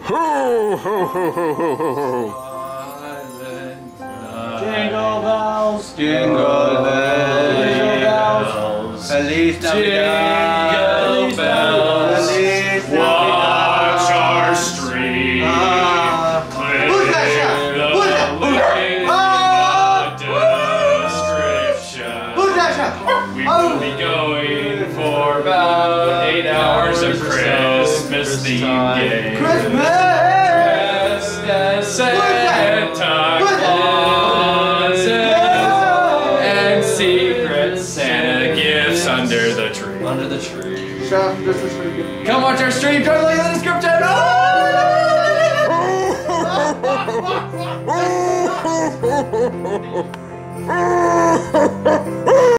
Ho, ho, ho, ho, ho, ho, ho. Jingle bells, jingle bells, Feliz Navidad, Jingle bells, Feliz watch Navidad. our street. Who's that shot? Who's that? Description. Who's that shot? We will be going for about 8 hours of Christmas theme game. Christmas! Santa Claus and secret Santa gifts under the tree. Under the tree. Shot, this is pretty good. Come watch our stream. Try to look at the description. Oh!